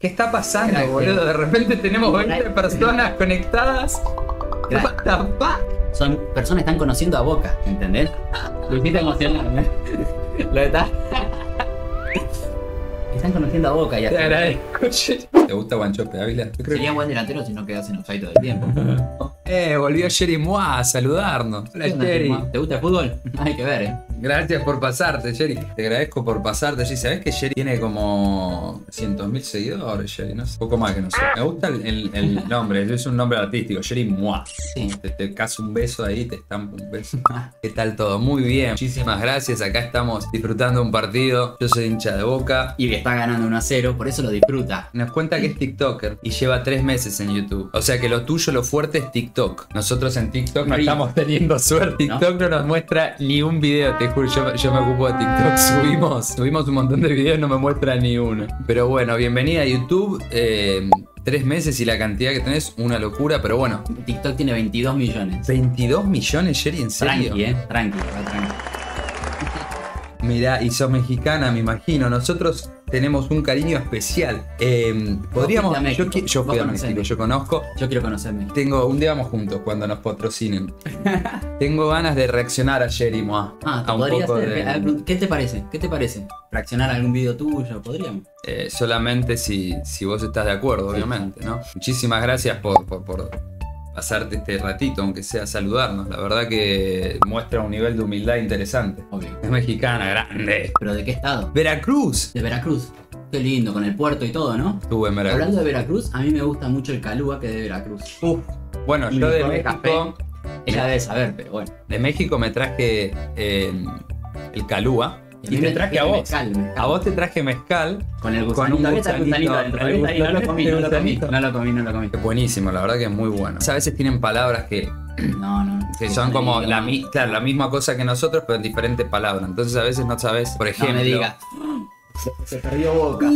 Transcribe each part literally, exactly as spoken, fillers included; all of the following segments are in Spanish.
¿Qué está pasando, Crack, boludo? De repente tenemos veinte personas conectadas. Crack. What the fuck? Son personas que están conociendo a Boca, ¿entendés? Lo hiciste emocionante. Lo está. Están conociendo a Boca y Te así. agradezco, Jerry. ¿Te gusta Guanchope Ávila? Yo creo Sería que... buen delantero si no quedas en offside todo el tiempo. Eh, volvió Jerry Moa a saludarnos. Hola, ¿Qué onda, Jerry. Germán? ¿Te gusta el fútbol? Hay que ver, eh. Gracias por pasarte, Jerry. Te agradezco por pasarte, Jerry. ¿Sabés que Jerry tiene como cientos mil seguidores, Jerry? No sé, poco más que no sé. Me gusta el, el, el nombre, es un nombre artístico, Jerry Moa. Sí. Te, te caso un beso ahí, te estampo un beso. ¿Qué tal todo? Muy bien. Muchísimas gracias. Acá estamos disfrutando un partido. Yo soy hincha de Boca. Y le está ganando uno a cero, por eso lo disfruta. Nos cuenta que es TikToker y lleva tres meses en YouTube. O sea que lo tuyo, lo fuerte es TikTok. Nosotros en TikTok no Sí. estamos teniendo suerte. TikTok no nos muestra ni un video, te juro. Yo, yo me ocupo de TikTok. Subimos, subimos un montón de videos y no me muestra ni uno. Pero bueno, bienvenida a YouTube. Eh, tres meses y la cantidad que tenés, una locura. Pero bueno, TikTok tiene veintidós millones. veintidós millones, Jerry, ¿en serio? Tranqui, eh. Tranqui, va, tranqui. Mirá, y sos mexicana, me imagino. Nosotros tenemos un cariño especial. Eh, podríamos. fuiste a México. Yo, qui- yo fui Vos a conocés México, México. yo conozco. Yo quiero conocerme. Tengo, un día vamos juntos cuando nos patrocinen. Tengo ganas de reaccionar a Jerry Moa. Ah, te a un podría poco ser. de- A ver, ¿qué te parece? ¿Qué te parece? ¿Reaccionar a algún video tuyo? ¿Podríamos? eh, solamente si, si vos estás de acuerdo, obviamente, ¿no? Muchísimas gracias por, por, por pasarte este ratito, aunque sea saludarnos. La verdad que muestra un nivel de humildad interesante. Obvio. Es mexicana, grande. ¿Pero de qué estado? Veracruz. De Veracruz. Qué lindo, con el puerto y todo, ¿no? Estuve en Veracruz. Hablando de Veracruz, a mí me gusta mucho el calúa que es de Veracruz. Uf. Bueno, Y yo de con México, Ella debe saber, pero bueno. de México me traje eh, el calúa. Y a Y mí te me traje a traje vos. mezcal, mezcal. A vos te traje mezcal. Con el con gusanito. un Ahí está el gusanito, gusanito adentro. el Ahí está, ahí, no lo gusanito, comí, el no lo comí. gusanito. No lo comí, no lo comí. Es buenísimo, la verdad que es muy bueno. A veces tienen palabras que, No, no. que son como la, mi- claro, la misma cosa que nosotros, pero en diferentes palabras. Entonces a veces no sabes, por No ejemplo. me digas. Se perdió Boca.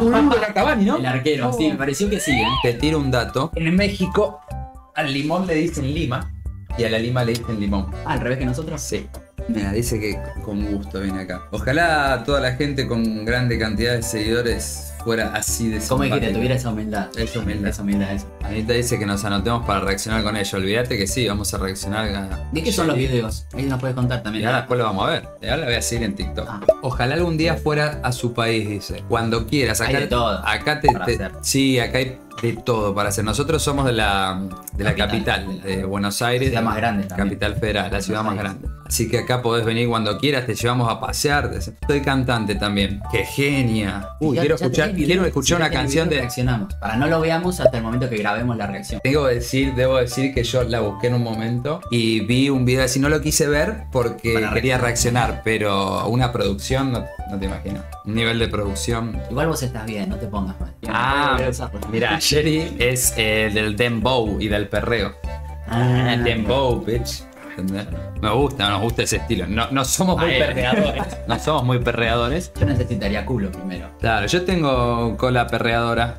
¿no? El arquero, sí, me pareció que sí, ¿eh? Te tiro un dato. En México, al limón le dicen lima y a la lima le dicen limón. Ah, al revés que nosotros. Sí. Mira, dice que con gusto viene acá. Ojalá toda la gente con grande cantidad de seguidores fuera así de ¿Cómo es que te simpática. tuviera esa humildad? Esa humildad. Esa humildad, eso. Anita dice que nos anotemos para reaccionar con ella. Olvídate que sí, vamos a reaccionar a... ¿De qué son los videos? Ahí nos puedes contar Y también. ahora después lo vamos a ver. Y ahora la voy a seguir en TikTok. Ah. Ojalá algún día fuera a su país, dice. Cuando quieras. Acá, Hay de todo Acá te, para te- hacer. sí, acá hay de todo para hacer. Nosotros somos de la, de la capital, Capital. de Buenos Aires. La ciudad más grande también. Capital Federal, la Buenos ciudad más Aires. grande. Así que acá podés venir cuando quieras, te llevamos a pasear. Soy cantante también. ¡Qué genia! Uy, Ya- quiero ya escuchar, tenés video. quiero escuchar Si ya una tenés canción video, de... reaccionamos. Para no lo veamos hasta el momento que grabemos la reacción. Debo decir, debo decir que yo la busqué en un momento y vi un video así, no lo quise ver porque Para quería reaccionar, pero una producción, no, no te imaginas. Un nivel de producción. Igual vos estás bien, no te pongas mal. Ah, mira, Jerry es eh, del dembow y del perreo. Ah, Dembow, bitch. ¿Entendés? Me gusta, nos gusta ese estilo. No, no somos muy Ay. perreadores. No somos muy perreadores. Yo necesitaría culo primero. Claro, yo tengo cola perreadora.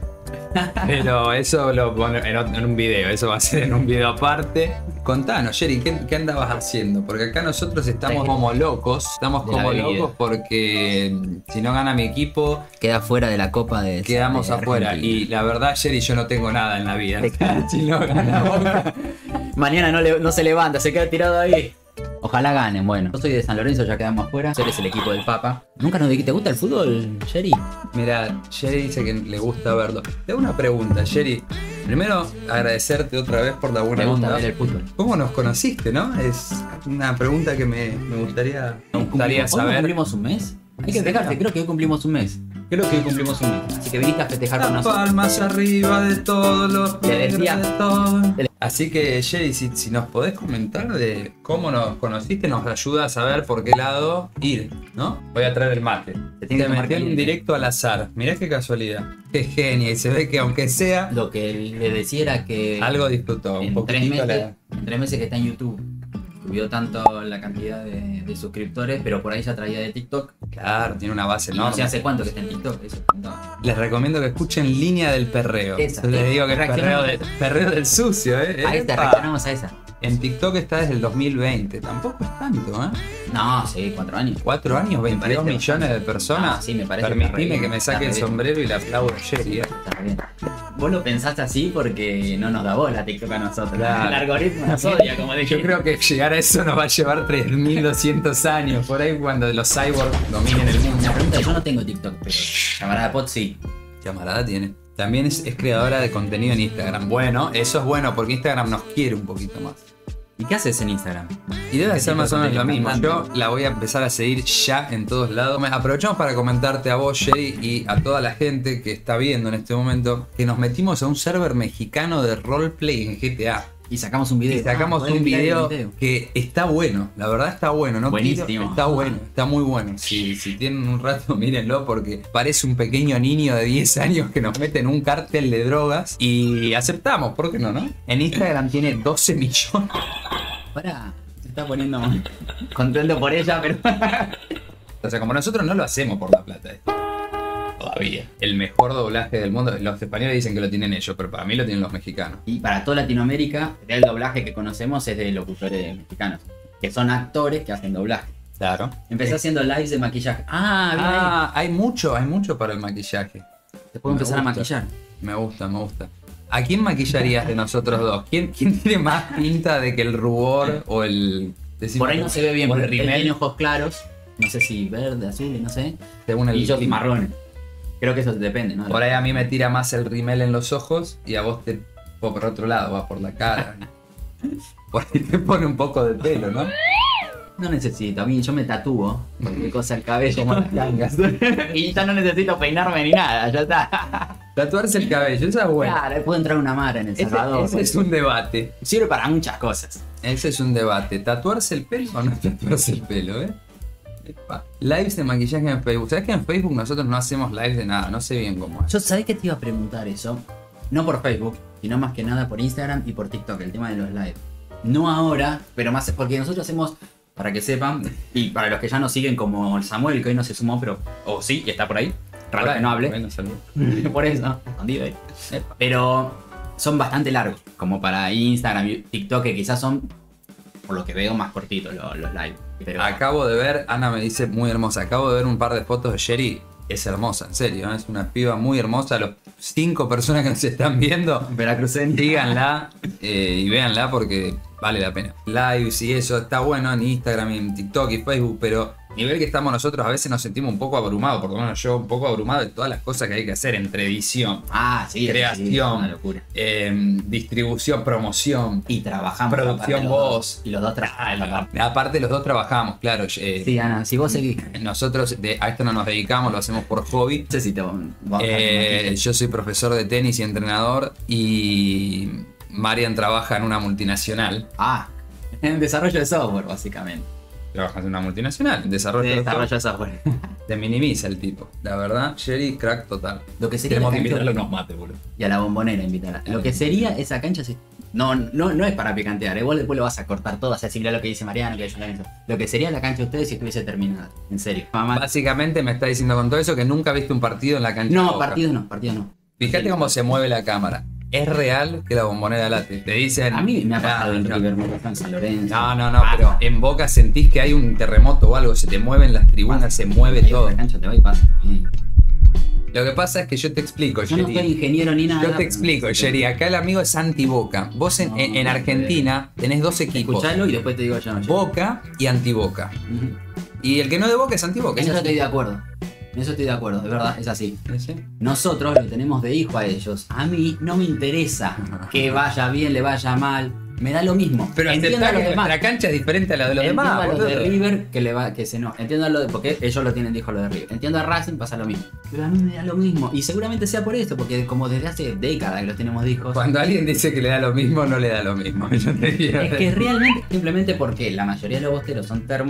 Pero eso lo pongo en, ot- en un video, eso va a ser en un video aparte. Contanos, Jerry, ¿qué, qué andabas haciendo? Porque acá nosotros estamos Sí. como locos, estamos De la como bebida. locos porque mm, si no gana mi equipo, Queda fuera de la copa de. quedamos de afuera. Argentina. Y la verdad, Jerry, yo no tengo nada en la vida. Si no gana Boca. Mañana no, le- no se levanta, se queda tirado ahí. Ojalá ganen, bueno. Yo soy de San Lorenzo, ya quedamos afuera. Tú eres el equipo del Papa. Nunca nos dijiste, ¿te gusta el fútbol, Jerry? Mira, Jerry dice que le gusta verlo. Te hago una pregunta, Jerry. Primero, agradecerte otra vez por la buena Me gusta onda. ver el fútbol. ¿Cómo nos conociste, no? Es una pregunta que me, me gustaría, me gustaría ¿Hoy no saber. cumplimos un mes? Hay que ¿En festejar, serio? creo que hoy cumplimos un mes. Creo que hoy cumplimos un mes. Así que viniste a festejar con Las nosotros. palmas arriba de todos los Le negros decía- de todo. Así que, Jerry, si, si nos podés comentar de cómo nos conociste, nos ayuda a saber por qué lado ir, ¿no? Voy a traer el mate. Te Te tiene que tomar metí en un caliente. directo al azar. Mirá qué casualidad. Qué genia. Y se ve que aunque sea, Lo que le decía era que algo disfrutó. Un en tres, poquitito meses, la... en tres meses que está en YouTube subió tanto la cantidad de, de suscriptores, pero por ahí ya traía de TikTok. Claro, tiene una base Y no sé enorme. hace cuánto que está en TikTok. Eso contaba. Les recomiendo que escuchen Línea del Perreo. Esa, Yo les digo que es perreo, reaccionamos. de- perreo del sucio, ¿eh? Ahí te Epa. reaccionamos a esa. En TikTok está desde el dos mil veinte. Tampoco es tanto, ¿eh? No, sí, cuatro años. Cuatro años, veintidós millones de personas. Ah, sí, me parece. Permitime que me saque el sombrero y le aplaudo a Jerry. ¿eh? Está bien. Vos lo pensaste así porque no nos da bola TikTok a nosotros. Claro. El algoritmo nos odia, como dije. Yo creo que llegar a eso nos va a llevar tres mil doscientos años. Por ahí cuando los cyborgs dominen el mundo. Una pregunta, yo no tengo TikTok, pero Camarada Pot sí. Camarada tiene. También es, es creadora de contenido en Instagram. Bueno, eso es bueno porque Instagram nos quiere un poquito más. ¿Y qué haces en Instagram? Y debe ¿Qué ser tipo más de o menos lo contenido mismo. estás Yo la voy a empezar a seguir ya en todos lados. Aprovechamos para comentarte a vos, Jerry, y a toda la gente que está viendo en este momento que nos metimos a un server mexicano de roleplay en G T A. Y sacamos un video. Y sacamos Ah, un video, video que está bueno, la verdad está bueno, ¿no? Buenísimo. Quiero- está bueno, está muy bueno. Si, si tienen un rato, mírenlo porque parece un pequeño niño de diez años que nos mete en un cártel de drogas y aceptamos, ¿por qué no, no? En Instagram tiene doce millones. Pará, se está poniendo contento por ella, pero. O sea, como nosotros no lo hacemos por la plata. esto. Todavía. El mejor doblaje del mundo. Los españoles dicen que lo tienen ellos, pero para mí lo tienen los mexicanos. Y para toda Latinoamérica, el doblaje que conocemos es de locutores mexicanos, que son actores que hacen doblaje. Claro. Empecé haciendo lives de maquillaje. Ah, bien ahí. Ah, hay mucho, hay mucho para el maquillaje. Te puedo me empezar a gusta. maquillar. Me gusta, me gusta. ¿A quién maquillarías de nosotros dos? ¿Quién, quién tiene más pinta de que el rubor o el... decimos Por ahí no que- se ve bien, o el porque él rimel, tiene ojos claros. No sé si verde, azul, no sé. según el Y yo marrones. Creo que eso depende, ¿no? Por ahí a mí me tira más el rimel en los ojos y a vos te... o por otro lado, vas por la cara. Por ahí te pone un poco de pelo, ¿no? No necesito, a mí yo me tatúo cualquier cosa el cabello como las tangas. Y ya no necesito peinarme ni nada, ya está. Tatuarse el cabello, esa es buena. Claro, puede entrar una mara en El Ese, Salvador. ese es un debate. Sirve para muchas cosas. Ese es un debate. ¿Tatuarse el pelo o no tatuarse el pelo, eh? Epa. Lives de maquillaje en Facebook. ¿Sabes que en Facebook nosotros no hacemos lives de nada? No sé bien cómo es. Yo sabés que te iba a preguntar eso. No por Facebook, sino más que nada por Instagram y por TikTok, el tema de los lives. No ahora, pero más porque nosotros hacemos, para que sepan, y para los que ya nos siguen como el Samuel, que hoy no se sumó, pero. O sí, y está por ahí. Raro Por que ahí, no hable. bueno, salud. Por eso, escondido ahí. Pero son bastante largos, como para Instagram y TikTok, que quizás son, por lo que veo, más cortitos los, los live. Pero Acabo de ver, Ana me dice muy hermosa. Acabo de ver un par de fotos de Sherry. Es hermosa, en serio. ¿eh? Es una piba muy hermosa. Los cinco personas que nos están viendo, Veracruzense. díganla eh, y véanla porque vale la pena. Lives y eso está bueno en Instagram, y en TikTok y Facebook, pero nivel que estamos nosotros a veces nos sentimos un poco abrumados, por lo menos yo un poco abrumado de todas las cosas que hay que hacer entre edición, Ah, sí, creación, sí, es una locura. eh, distribución, promoción. Y trabajamos. Producción aparte los vos. dos. Y los dos trabajamos. Aparte los dos trabajamos, claro. eh, Sí, Ana, si vos seguís. Nosotros de, a esto no nos dedicamos, lo hacemos por hobby. No sé si te vamos a Eh, yo soy profesor de tenis y entrenador y Marian trabaja en una multinacional. Ah, en desarrollo de software, básicamente. Trabajas en una multinacional, en desarrollo De de desarrollo de software. Te minimiza el tipo. La verdad, Jerry, crack total. Lo que sería Tenemos la que cancha- invitarlo a unos mates, boludo. Y a la bombonera invitarla. Lo que sería esa cancha, sí. No, no, no es para picantear, ¿eh? Vos después lo vas a cortar todo, así similar a lo que dice Mariano, que dice Lorenzo. Lo que sería la cancha de ustedes si estuviese terminada. En serio. Mamá. Básicamente me está diciendo con todo eso que nunca viste un partido en la cancha. de No, Boca. partido no, partido no. Fíjate cómo se mueve la cámara. Es real que la bombonera late. Te dicen. A mí me ha pasado Ah, en no. River, me pasó en San Lorenzo. No, no, no, pero en Boca sentís que hay un terremoto o algo, se te mueven las tribunas, se mueve todo. La cancha te va y pasa. Sí. Lo que pasa es que yo te explico, Yo no Jerry. soy ingeniero ni nada. Yo te pero explico, no sé. Jerry. Acá el amigo es anti-Boca. Vos en, No, en- en no, Argentina tenés dos equipos: Escuchalo y después te digo yo. yo. Boca y anti-Boca. Ujú. Y el que no es de Boca es anti-Boca. En es eso así. estoy de acuerdo. En eso estoy de acuerdo, de verdad, es así. ¿Sí? Nosotros lo tenemos de hijo a ellos. A mí no me interesa que vaya bien, le vaya mal. Me da lo mismo. Pero entiendo aceptá a los que demás. nuestra cancha es diferente a la de los Entiendo demás. a los de boludo. River que le va, que se no. Entiendo a lo de, porque ellos lo tienen de hijo lo de River. Entiendo a Racing, pasa lo mismo. Pero a mí me da lo mismo. Y seguramente sea por esto, porque como desde hace décadas que los tenemos de hijos. Cuando alguien dice que le da lo mismo, no le da lo mismo. Yo te digo. Es que realmente, simplemente porque la mayoría de los bosteros son termos,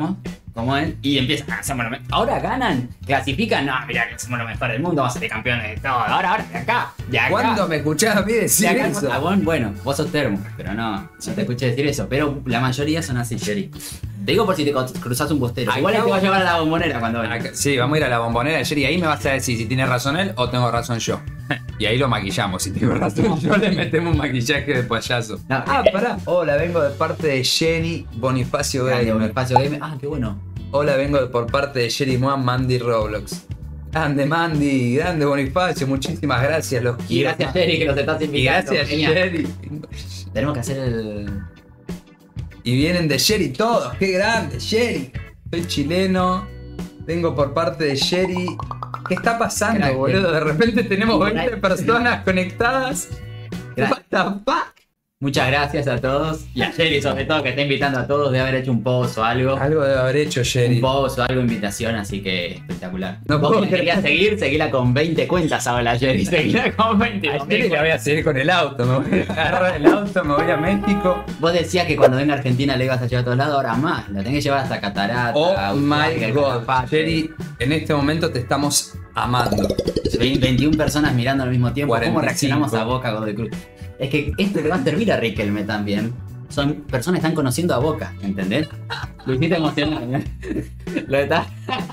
como él, y empiezan, ah, somos los me- ahora ganan, clasifican, no, mirá, somos los mejores del mundo, vamos a ser campeones de todo, ahora, ahora, de acá, de acá. ¿Cuándo me escuchás a mí decir de acá, eso? ah, bueno, bueno, vos sos termo, pero no, no te escuché decir eso, pero la mayoría son así, Jerry. Te digo por si te cruzás un bostero, igual él te va a llevar a la bombonera cuando venga. Acá- sí, vamos a ir a la bombonera ayer y ahí me vas a decir si tiene razón él o tengo razón yo. Y ahí lo maquillamos. Si tengo razón yo, le metemos un maquillaje de payaso. No, ah, eh, pará. Hola, vengo de parte de Jenny Bonifacio Grande, Gamer. Bonifacio Gamer, ah, qué bueno. Hola, vengo de- por parte de Jerry Moan, Mandy Roblox. Grande Mandy, grande Bonifacio, muchísimas gracias. Los Y quiero. gracias Jerry que nos estás Y invitando. gracias genial. Jerry. Tenemos que hacer el... Y vienen de Jerry todos, qué grande, Jerry. Soy chileno, vengo por parte de Jerry. ¿Qué está pasando, Crack, boludo? De repente tenemos Crack. veinte personas conectadas. Crack. What the fuck? Muchas gracias a todos. Y a Jerry sobre todo que está invitando a todos de haber hecho un post o algo. Algo debe haber hecho Jerry. Un post o algo, invitación, así que espectacular. No Vos puedo que querías seguir, seguila con veinte cuentas ahora, Jerry. Seguila con veinte. A Jerry le voy a seguir con el auto. Me voy a agarrar el auto, me voy a México. Vos decías que cuando venga a Argentina le ibas a llevar a todos lados, ahora más. La tenés que llevar hasta Catarata. Oh Ushuaia, my god. Calafate. Jerry, en este momento te estamos amando. veintiuna personas mirando al mismo tiempo. cuarenta y ¿Cómo cinco. reaccionamos a Boca Godoy Cruz? Es que esto le va a servir a Riquelme también. Son personas que están conociendo a Boca, ¿entendés? Lo hiciste emocionar, ¿eh? Lo está.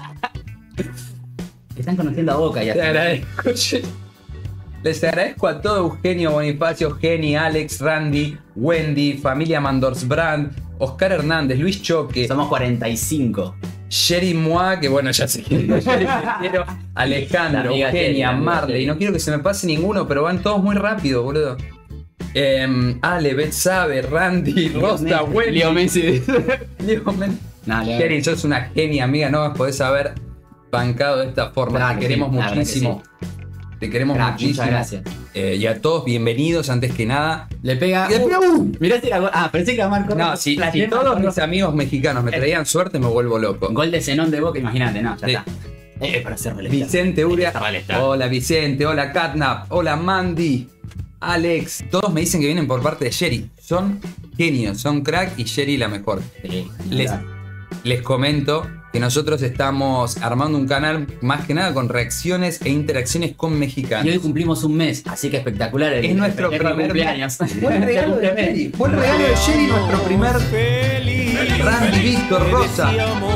Están conociendo a Boca y así. Te agradezco, Jerry. Les agradezco a todo Eugenio Bonifacio, Geni, Alex, Randy, Wendy, familia Mandorsbrand, Oscar Hernández, Luis Choque, Somos cuarenta y cinco. Jerry Moa, que bueno, ya sé quién es, Jerry Piñero, Alejandro, La amiga Jerry, Eugenia, la amiga Marley. Jerry. No quiero que se me pase ninguno, pero van todos muy rápido, boludo. Em, Ale, Bet Sabe, Randy, Rosa, Wendy. Leo Messi. Leo Men- No, Leo- Jerry, sos una genia, amiga. No me podés haber bancado de esta forma. Claro Te que queremos sí, la verdad que muchísimo. Te queremos Crack, muchísimo. muchas gracias. Eh, y a todos, bienvenidos antes que nada. Le pega. Le pega- Uh, mirá si era gol. Ah, pensé que era Marco. No, si, La si llena, todos Marco. mis amigos mexicanos me traían suerte, me vuelvo loco. Gol de Zenón de Boca, imagínate, no, ya Sí. está. Eh, para hacer relevista. Vicente Uria. Está relevista. Hola Vicente, hola Catnap, hola Mandy, Alex. Todos me dicen que vienen por parte de Jerry. Son genios, son crack y Jerry la mejor. Sí, Les, verdad. les comento que nosotros estamos armando un canal más que nada con reacciones e interacciones con Y hoy mexicanos. cumplimos un mes, así que espectacular. El Es nuestro festejo de primer cumpleaños. Fue el regalo de Jerry, fue el regalo de Jerry nuestro primer Randy, Víctor, Rosa.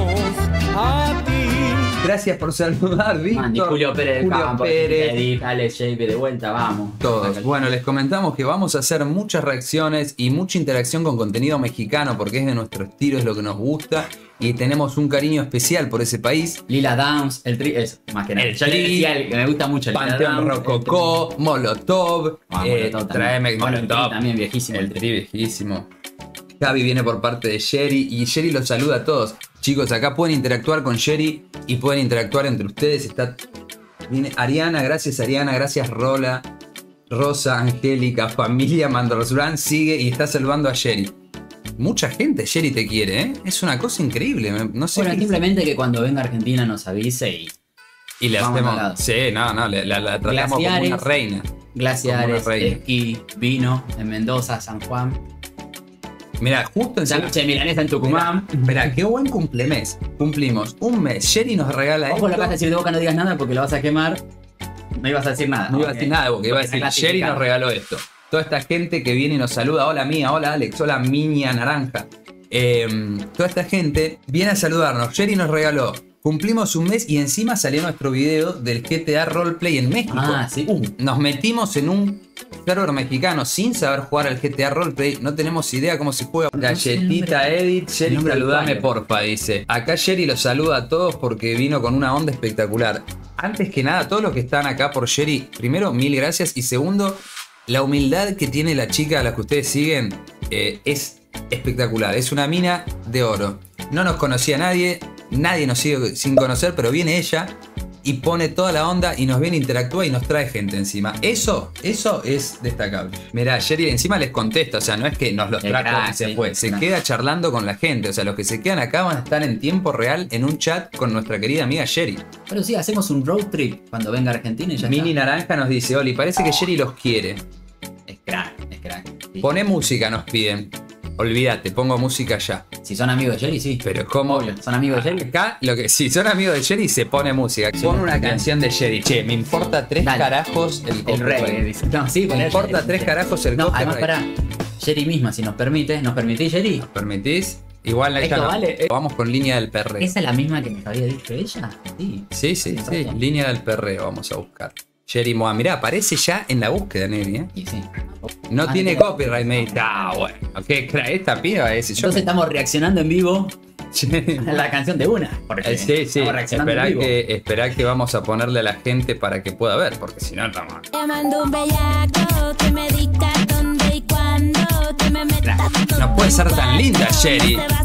Gracias por saludar, Víctor. Mandy, Julio Pérez del Julio Campo, Pérez. Edith, Alex, J P de vuelta, vamos. Todos. Bueno, les comentamos que vamos a hacer muchas reacciones y mucha interacción con contenido mexicano porque es de nuestro estilo, es lo que nos gusta y tenemos un cariño especial por ese país. Lila Downs, el tri, eso, más que nada. El Yo le Tri, decía el que me gusta mucho el Lila Panteón Downs, Rococó, Molotov, Ah, eh, Molotov también. tráeme Bueno, el Tri Molotov. también viejísimo. El tri viejísimo. Javi viene por parte de Jerry y Jerry los saluda a todos. Chicos, acá pueden interactuar con Jerry y pueden interactuar entre ustedes. Está viene Ariana, gracias Ariana, gracias Rola, Rosa, Angélica, familia Mandorsbrand sigue y está saludando a Jerry. Mucha gente, Jerry te quiere, ¿eh? Es una cosa increíble. me- No sé Bueno, qué- simplemente que cuando venga a Argentina nos avise y Y le vamos al hacemos. lado. Sí, no, no, le- la, la tratamos como Glaciares. una reina. glaciares, Como una reina. esquí, vino en Mendoza, San Juan, Mira, justo en sándwich de milanesa en Tucumán. Mira, qué buen cumplemes. Cumplimos un mes. Jerry nos regala Ojo, lo esto. vas a decir de Boca, no digas nada porque lo vas a quemar. No ibas a decir nada. No iba a Ok. decir nada porque iba a Porque está decir Jerry nos clasificado. regaló esto. Toda esta gente que viene y nos saluda. Hola Mía, hola Alex, hola Miña Naranja. Eh, toda esta gente viene a saludarnos. Jerry nos regaló. Cumplimos un mes y encima salió nuestro video del G T A Roleplay en México. Ah, sí. Uh, nos metimos en un server mexicano sin saber jugar al G T A Roleplay. No tenemos idea cómo se juega. No sé el Galletita nombre. Edit, El Jerry, nombre del saludame usuario. porfa, dice. Acá Jerry los saluda a todos porque vino con una onda espectacular. Antes que nada, todos los que están acá por Jerry, primero, mil gracias. Y segundo, la humildad que tiene la chica a la que ustedes siguen eh, es espectacular. Es una mina de oro. No nos conocía nadie, nadie nos sigue sin conocer, pero viene ella y pone toda la onda y nos viene, interactúa y nos trae gente encima. Eso, eso es destacable. Mirá, Jerry encima les contesta, o sea, no es que nos los El trajo crack, y se sí, fue, se crack. queda charlando con la gente. O sea, los que se quedan acá van a estar en tiempo real en un chat con nuestra querida amiga Jerry. Pero sí, hacemos un road trip cuando venga a Argentina y ya Mini está. Naranja nos dice, Oli, parece que Jerry los quiere. Es crack, es crack. Sí. Poné música, nos piden. olvídate, pongo música ya. Si son amigos de Sherry, sí. Pero ¿cómo? Obvio, ¿son amigos de Sherry? Acá, lo que, si son amigos de Sherry, se pone música. Pon una canción de Sherry. Che, me importa tres Dale. carajos el El copyright. reggae, dice. No, sí, Me poner importa Sherry. tres carajos el No, copyright. además para Sherry misma, si nos permite, ¿nos permitís, Sherry? ¿Permitís? Igual ella Esto no. vale. Vamos con línea del perreo. ¿Esa es la misma que nos había dicho ella? Sí. Sí, sí, sí. Perfecto. Línea del perreo vamos a buscar. Sherry Moa, mirá, aparece ya en la búsqueda, Neri, ¿eh? Y sí. No Ah, tiene no. copyright, me dice. Ah, bueno. ¿Qué cra- esta piba es? Yo Entonces estamos reaccionando en vivo me- a la canción de una. Porque Eh, sí, sí. estamos reaccionando Esperá en vivo. que, esperá que vamos a ponerle a la gente para que pueda ver, porque si no, estamos. Llamando un bellaco que me diga dónde y cuándo, que me metas No puede ser tan linda, Sherry.